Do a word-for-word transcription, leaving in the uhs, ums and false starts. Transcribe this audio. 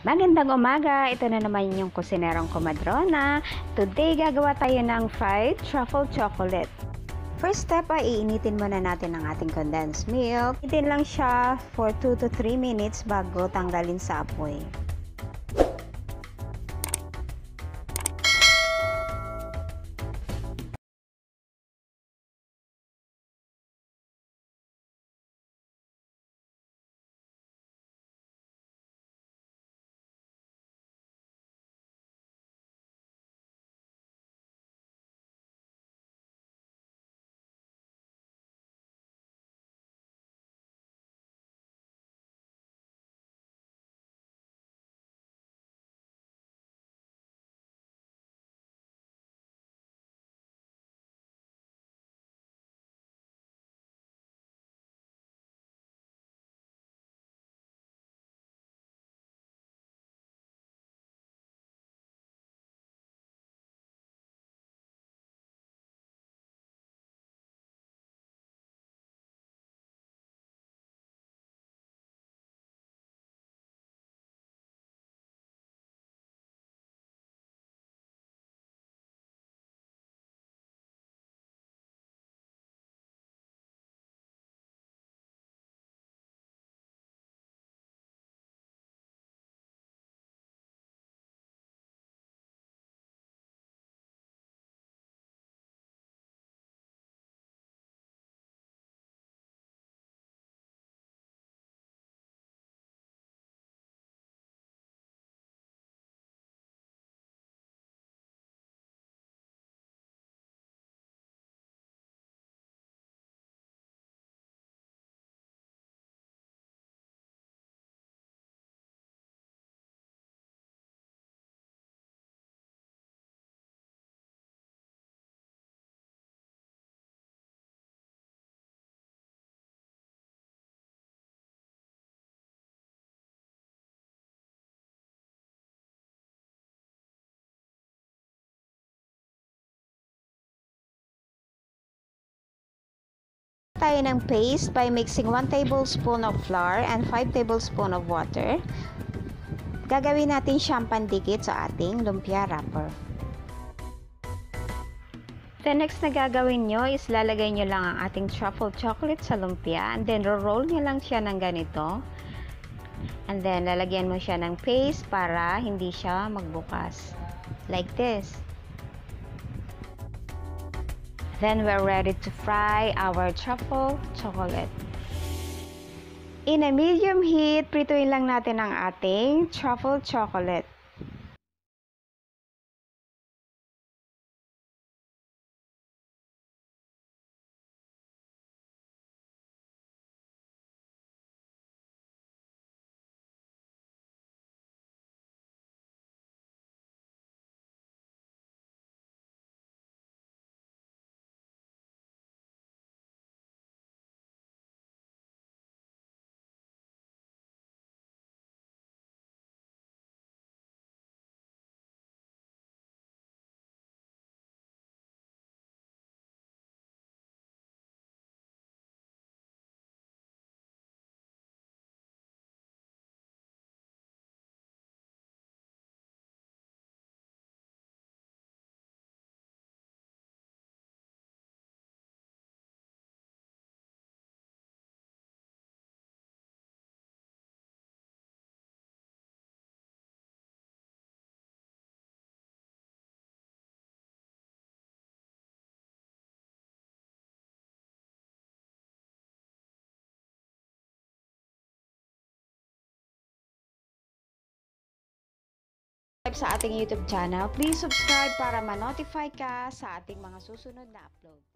Magandang umaga! Ito na naman yung kusinerong komadrona. Today, gagawa tayo ng fried truffle chocolate. First step ay iinitin muna natin ang ating condensed milk. Initin lang siya for two to three minutes bago tanggalin sa apoy. Tayo ng paste by mixing one tablespoon of flour and five tablespoon of water. Gagawin natin siyang pandikit sa ating lumpia wrapper. The next na gagawin nyo is lalagay nyo lang ang ating truffle chocolate sa lumpia and then roll nyo lang siya ng ganito. And then lalagyan mo siya ng paste para hindi siya magbukas. Like this. Then we're ready to fry our truffle chocolate. In a medium heat, prituin lang natin ang ating truffle chocolate. Sa ating YouTube channel, please subscribe para ma-notify ka sa ating mga susunod na upload.